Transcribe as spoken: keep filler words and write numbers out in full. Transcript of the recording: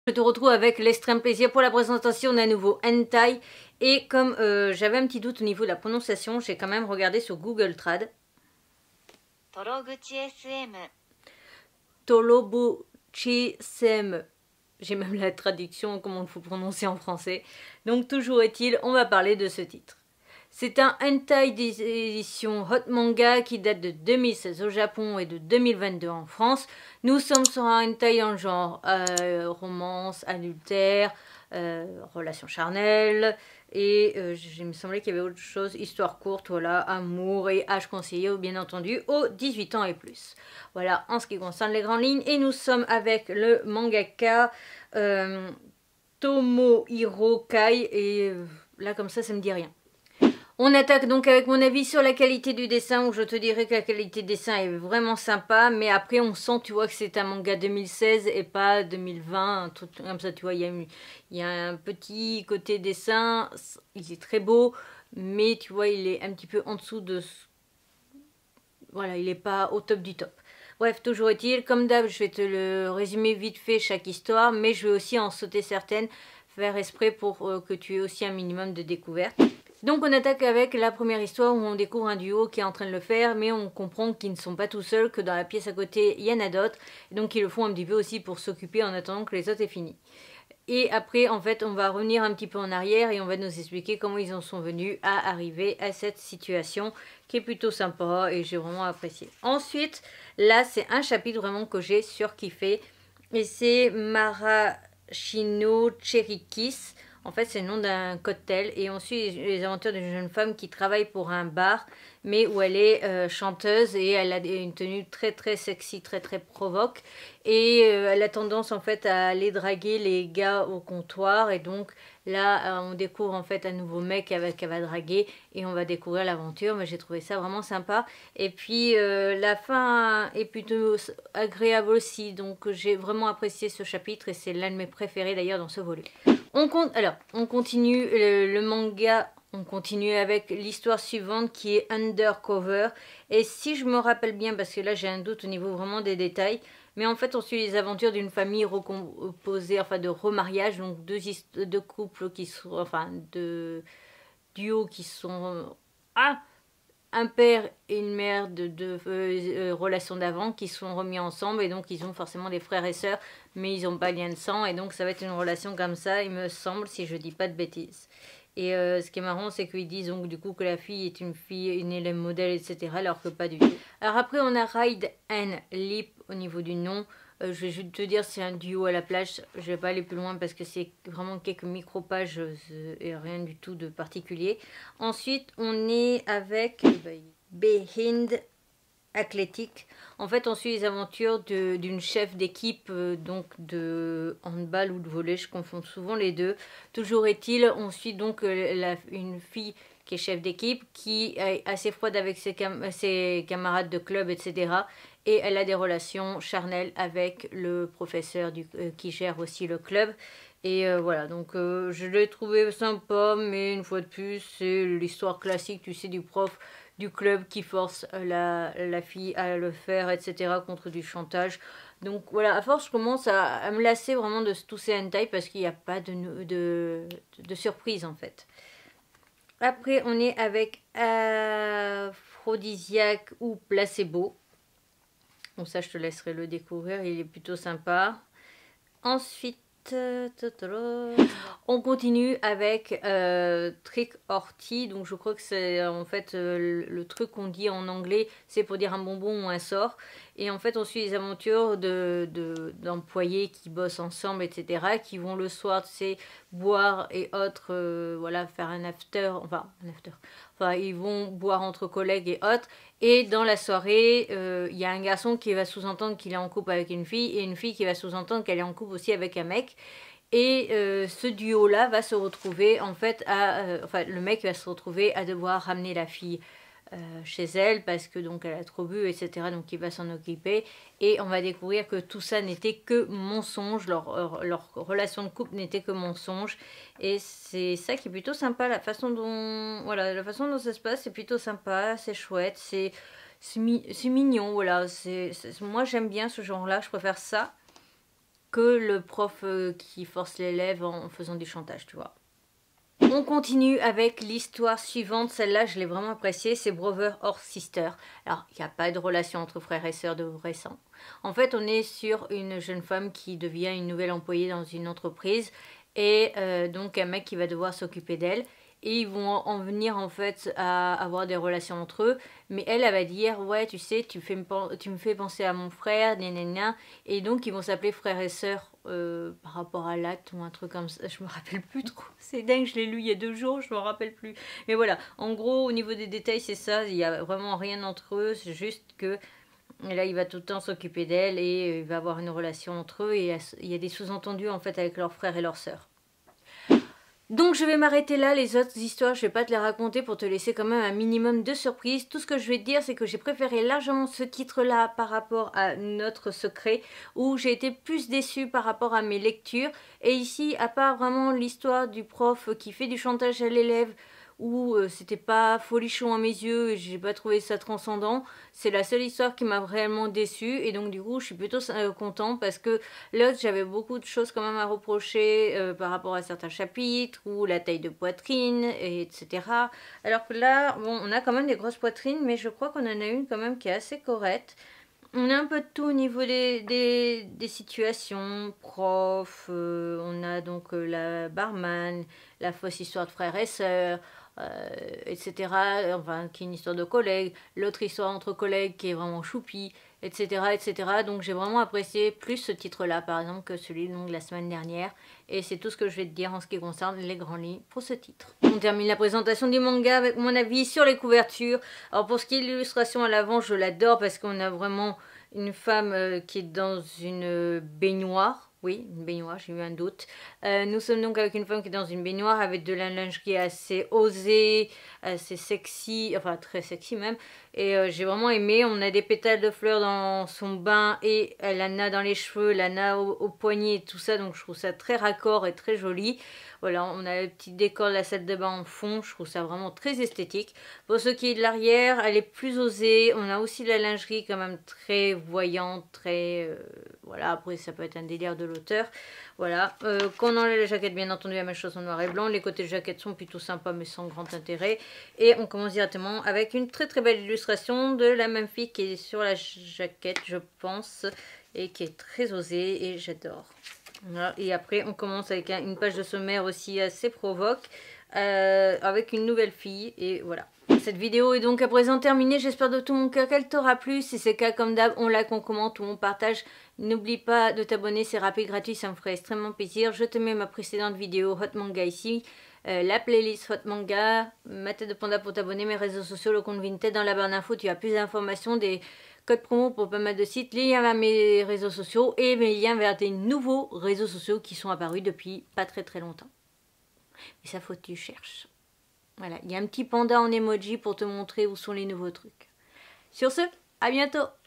Je te retrouve avec l'extrême plaisir pour la présentation d'un nouveau hentai. Et comme euh, j'avais un petit doute au niveau de la prononciation, j'ai quand même regardé sur Google Trad. Toroguchi S M. Toroguchi S M. J'ai même la traduction, comment il faut prononcer en français. Donc toujours est-il, on va parler de ce titre. C'est un hentai d'édition Hot Manga qui date de deux mille seize au Japon et de deux mille vingt-deux en France. Nous sommes sur un hentai en genre euh, romance, adultère, euh, relation charnelle et euh, il me semblait qu'il y avait autre chose, histoire courte, voilà, amour et âge conseillé bien entendu aux dix-huit ans et plus. Voilà en ce qui concerne les grandes lignes et nous sommes avec le mangaka euh, Tomohiro Kai et euh, là comme ça ça me dit rien. On attaque donc avec mon avis sur la qualité du dessin, où je te dirais que la qualité du dessin est vraiment sympa, mais après on sent, tu vois, que c'est un manga deux mille seize et pas deux mille vingt, un truc comme ça, tu vois, il y a, il y a un petit côté dessin, il est très beau, mais tu vois, il est un petit peu en dessous de... Voilà, il n'est pas au top du top. Bref, toujours est-il, comme d'hab, je vais te le résumer vite fait chaque histoire, mais je vais aussi en sauter certaines, faire exprès pour euh, que tu aies aussi un minimum de découverte. Donc on attaque avec la première histoire où on découvre un duo qui est en train de le faire, mais on comprend qu'ils ne sont pas tout seuls, que dans la pièce à côté il y en a d'autres, donc ils le font un petit peu aussi pour s'occuper en attendant que les autres aient fini. Et après en fait on va revenir un petit peu en arrière et on va nous expliquer comment ils en sont venus à arriver à cette situation qui est plutôt sympa et j'ai vraiment apprécié. Ensuite là c'est un chapitre vraiment que j'ai surkiffé et c'est Maraschino Cherry Kiss. En fait, c'est le nom d'un cocktail et on suit les aventures d'une jeune femme qui travaille pour un bar, mais où elle est euh, chanteuse et elle a une tenue très très sexy, très très provoque. Et euh, elle a tendance en fait à aller draguer les gars au comptoir et donc là euh, on découvre en fait un nouveau mec qu'elle va draguer et on va découvrir l'aventure. Mais j'ai trouvé ça vraiment sympa. Et puis euh, la fin est plutôt agréable aussi, donc j'ai vraiment apprécié ce chapitre et c'est l'un de mes préférés d'ailleurs dans ce volume. On compte, alors, on continue le, le manga, on continue avec l'histoire suivante qui est Undercover. Et si je me rappelle bien, parce que là j'ai un doute au niveau vraiment des détails, mais en fait on suit les aventures d'une famille recomposée, enfin de remariage, donc deux, deux couples qui sont, enfin deux duos qui sont... Ah un père et une mère de deux euh, relations d'avant qui sont remis ensemble et donc ils ont forcément des frères et sœurs mais ils n'ont pas lien de sang et donc ça va être une relation comme ça il me semble si je dis pas de bêtises. Et euh, ce qui est marrant c'est qu'ils disent donc du coup que la fille est une fille, une élève modèle etc alors que pas du tout. Alors après on a Ride and Lip au niveau du nom. Euh, je vais juste te dire c'est un duo à la plage, je vais pas aller plus loin parce que c'est vraiment quelques micro-pages euh, et rien du tout de particulier. Ensuite on est avec Behind Athletic. En fait on suit les aventures d'une chef d'équipe euh, donc de handball ou de volley, je confonds souvent les deux. Toujours est-il, on suit donc euh, la, une fille qui est chef d'équipe, qui est assez froide avec ses, cam ses camarades de club, et cetera. Et elle a des relations charnelles avec le professeur du, euh, qui gère aussi le club. Et euh, voilà, donc euh, je l'ai trouvé sympa, mais une fois de plus, c'est l'histoire classique, tu sais, du prof du club qui force la, la fille à le faire, et cetera, contre du chantage. Donc voilà, à force, je commence à, à me lasser vraiment de tous ces hentai parce qu'il n'y a pas de, de, de surprise en fait. Après, on est avec Aphrodisiaque ou Placebo. Bon, ça, je te laisserai le découvrir. Il est plutôt sympa. Ensuite, on continue avec euh, Trick or Tea. Donc, je crois que c'est en fait euh, le truc qu'on dit en anglais, c'est pour dire un bonbon ou un sort. Et en fait, on suit les aventures d'employés de, de, qui bossent ensemble, et cetera, qui vont le soir, tu sais, boire et autres, euh, voilà, faire un after, enfin, un after. Enfin, ils vont boire entre collègues et autres. Et dans la soirée, il euh, y a un garçon qui va sous-entendre qu'il est en couple avec une fille et une fille qui va sous-entendre qu'elle est en couple aussi avec un mec. Et euh, ce duo-là va se retrouver, en fait, à, euh, enfin, le mec va se retrouver à devoir ramener la fille euh, chez elle parce que donc elle a trop bu, et cetera. Donc il va s'en occuper et on va découvrir que tout ça n'était que mensonge, leur, leur, leur relation de couple n'était que mensonge. Et c'est ça qui est plutôt sympa, la façon dont, voilà, la façon dont ça se passe, c'est plutôt sympa, c'est chouette, c'est mi mignon, voilà. C'est moi j'aime bien ce genre-là, je préfère ça que le prof euh, qui force l'élève en faisant du chantage, tu vois. On continue avec l'histoire suivante, celle-là je l'ai vraiment appréciée, c'est Brother or Sister. Alors il n'y a pas de relation entre frères et sœurs de vrai sang. En fait on est sur une jeune femme qui devient une nouvelle employée dans une entreprise et euh, donc un mec qui va devoir s'occuper d'elle. Et ils vont en venir en fait à avoir des relations entre eux. Mais elle, elle va dire, ouais, tu sais, tu, fais me, tu me fais penser à mon frère, nanana. Et donc, ils vont s'appeler frères et sœurs euh, par rapport à l'acte ou un truc comme ça. Je me rappelle plus trop. C'est dingue, je l'ai lu il y a deux jours, je me rappelle plus. Mais voilà, en gros, au niveau des détails, c'est ça. Il n'y a vraiment rien entre eux. C'est juste que et là, il va tout le temps s'occuper d'elle et il va avoir une relation entre eux. Et il y a des sous-entendus en fait avec leurs frères et leurs sœurs. Donc je vais m'arrêter là, les autres histoires je vais pas te les raconter pour te laisser quand même un minimum de surprise. Tout ce que je vais te dire c'est que j'ai préféré largement ce titre là par rapport à Notre Secret où j'ai été plus déçue par rapport à mes lectures. Et ici à part vraiment l'histoire du prof qui fait du chantage à l'élève où euh, c'était pas folichon à mes yeux et j'ai pas trouvé ça transcendant. C'est la seule histoire qui m'a vraiment déçue et donc du coup je suis plutôt euh, contente parce que l'autre j'avais beaucoup de choses quand même à reprocher euh, par rapport à certains chapitres ou la taille de poitrine et etc. Alors que là bon on a quand même des grosses poitrines mais je crois qu'on en a une quand même qui est assez correcte. On a un peu de tout au niveau des, des, des situations, prof, euh, on a donc euh, la barman, la fausse histoire de frères et sœurs, euh, et cetera. Enfin, qui est une histoire de collègues, l'autre histoire entre collègues qui est vraiment choupi, et cetera, et cetera. Donc j'ai vraiment apprécié plus ce titre-là, par exemple, que celui donc, de la semaine dernière. Et c'est tout ce que je vais te dire en ce qui concerne les grandes lignes pour ce titre. On termine la présentation du manga avec mon avis sur les couvertures. Alors pour ce qui est de l'illustration à l'avant, je l'adore parce qu'on a vraiment une femme euh, qui est dans une baignoire. Oui, une baignoire, j'ai eu un doute. Euh, nous sommes donc avec une femme qui est dans une baignoire avec de la lingerie assez osée, assez sexy, enfin très sexy même. Et euh, j'ai vraiment aimé. On a des pétales de fleurs dans son bain et elle en a dans les cheveux, elle en a au, au poignet et tout ça. Donc je trouve ça très raccord et très joli. Voilà, on a le petit décor de la salle de bain en fond. Je trouve ça vraiment très esthétique. Pour ce qui est de l'arrière, elle est plus osée. On a aussi la lingerie quand même très voyante, très... Euh, voilà, après ça peut être un délire de l'auteur. Voilà, euh, quand on enlève la jaquette, bien entendu, la même chose en noir et blanc. Les côtés de jaquette sont plutôt sympas, mais sans grand intérêt. Et on commence directement avec une très très belle illustration de la même fille qui est sur la jaquette, je pense, et qui est très osée, et j'adore. Voilà. Et après, on commence avec un, une page de sommaire aussi assez provoque, euh, avec une nouvelle fille, et voilà. Cette vidéo est donc à présent terminée, j'espère de tout mon cœur qu'elle t'aura plu. Si c'est le cas, comme d'hab, on like, on commente ou on partage. N'oublie pas de t'abonner, c'est rapide, gratuit, ça me ferait extrêmement plaisir. Je te mets ma précédente vidéo Hot Manga ici, euh, la playlist Hot Manga, ma tête de panda pour t'abonner, mes réseaux sociaux, le compte Vinted dans la barre d'infos, tu as plus d'informations, des codes promo pour pas mal de sites, les liens vers mes réseaux sociaux et mes liens vers des nouveaux réseaux sociaux qui sont apparus depuis pas très très longtemps. Mais ça faut que tu cherches. Voilà, il y a un petit panda en emoji pour te montrer où sont les nouveaux trucs. Sur ce, à bientôt!